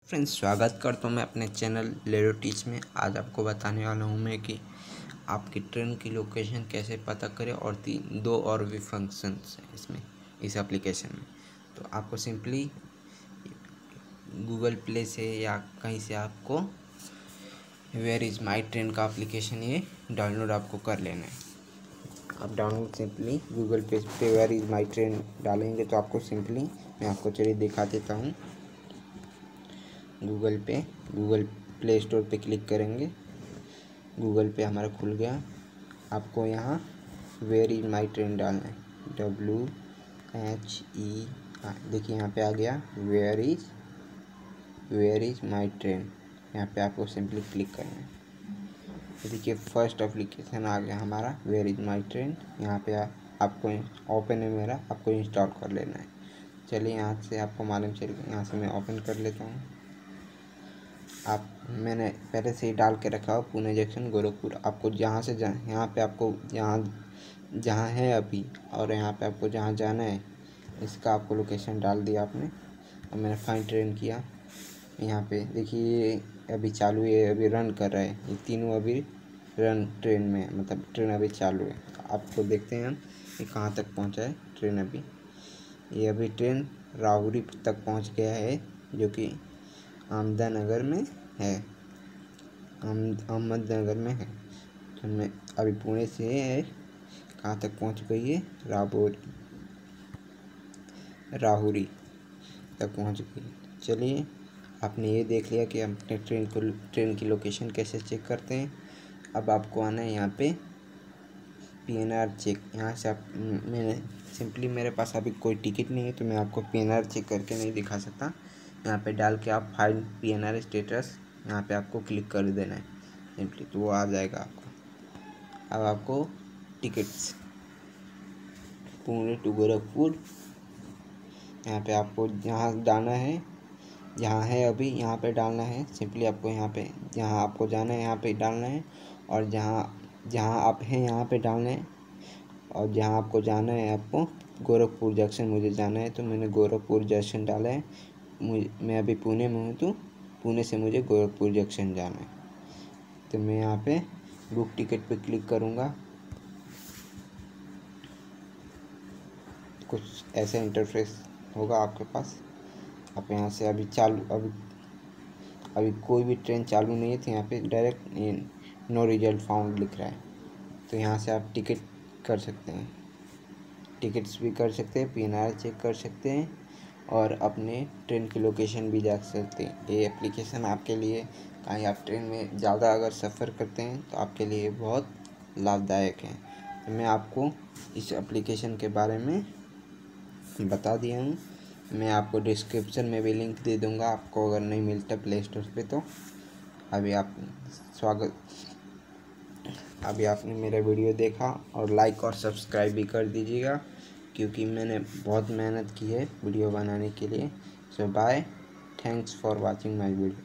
Friends, स्वागत करता हूँ मैं अपने चैनल लेडो टीच में। आज आपको बताने वाला हूँ मैं कि आपकी ट्रेन की लोकेशन कैसे पता करें और दो और भी फंक्शंस हैं इसमें, इस एप्लीकेशन में। तो आपको सिंपली गूगल प्ले से या कहीं से आपको वेयर इज़ माई ट्रेन का एप्लीकेशन ये डाउनलोड आपको कर लेना है। आप डाउनलोड सिंपली गूगल पे वेयर इज़ माई ट्रेन डालेंगे तो आपको सिंपली मैं आपको चलिए दिखा देता हूँ। गूगल प्ले स्टोर पे क्लिक करेंगे। गूगल पे हमारा खुल गया। आपको यहाँ वेयर इज़ माई ट्रेन डालना है, WHE। देखिए यहाँ पे आ गया वेयर इज़ माई ट्रेन। यहाँ पे आपको सिंपली क्लिक करना है। देखिए फर्स्ट एप्लीकेशन आ गया हमारा वेयर इज़ माई ट्रेन। यहाँ पे आपको ओपन है मेरा, आपको इंस्टॉल कर लेना है। चलिए यहाँ से आपको मालूम चल गया, यहाँ से मैं ओपन कर लेता हूँ। मैंने पहले से ही डाल के रखा हो पुणे जंक्शन गोरखपुर। आपको जहाँ से यहाँ पे आपको जहाँ है अभी और यहाँ पे आपको जहाँ जाना है इसका आपको लोकेशन डाल दिया आपने। और मैंने फाइंड ट्रेन किया। यहाँ पे देखिए अभी चालू है, अभी रन कर रहा है। ये तीनों अभी रन ट्रेन में, मतलब ट्रेन अभी चालू है। आपको देखते हैं हम ये कहाँ तक पहुँचा है ट्रेन। ये अभी ट्रेन राहुरी तक पहुँच गया है, जो कि अहमदनगर में है। अहमदनगर में है। तो मैं अभी पुणे से है, कहाँ तक पहुँच गई है, राहुरी तक पहुँच गई। चलिए आपने ये देख लिया कि हम अपने ट्रेन की लोकेशन कैसे चेक करते हैं। अब आपको आना है यहाँ पे PNR चेक। यहाँ से आप मेरे पास अभी कोई टिकट नहीं है तो मैं आपको PNR चेक करके नहीं दिखा सकता। यहाँ पे डाल के आप फाइल PNR स्टेटस यहाँ पे आपको क्लिक कर देना है सिंपली, तो वो आ जाएगा आपको। अब आपको टिकट्स पुणे टू गोरखपुर, यहाँ पे आपको जहाँ डालना है, जहाँ है अभी यहाँ पे डालना है सिंपली। आपको यहाँ पे जहाँ आपको जाना है यहाँ पे डालना है, और जहाँ आप हैं यहाँ पे डालना है। और जहाँ आपको जाना है, आपको गोरखपुर जंक्शन मुझे जाना है तो मैंने गोरखपुर जंक्शन डाला है। मैं अभी पुणे में हूँ तो पुणे से मुझे गोरखपुर जंक्शन जाना है। तो मैं यहाँ पे बुक टिकट पे क्लिक करूँगा। कुछ ऐसा इंटरफेस होगा आपके पास। आप यहाँ से अभी कोई भी ट्रेन चालू नहीं है तो यहाँ पे डायरेक्ट नो रिजल्ट फाउंड लिख रहा है। तो यहाँ से आप टिकट कर सकते हैं, टिकट्स भी कर सकते हैं, PNR चेक कर सकते हैं और अपने ट्रेन की लोकेशन भी जान सकते हैं। ये एप्लीकेशन आपके लिए, कहीं आप ट्रेन में ज़्यादा अगर सफ़र करते हैं तो आपके लिए बहुत लाभदायक है। तो मैं आपको इस एप्लीकेशन के बारे में बता दिया हूँ। मैं आपको डिस्क्रिप्शन में भी लिंक दे दूँगा, आपको अगर नहीं मिलता प्ले स्टोर पे तो। अभी आपने मेरा वीडियो देखा और लाइक और सब्सक्राइब भी कर दीजिएगा, क्योंकि मैंने बहुत मेहनत की है वीडियो बनाने के लिए। So bye, thanks for watching my video.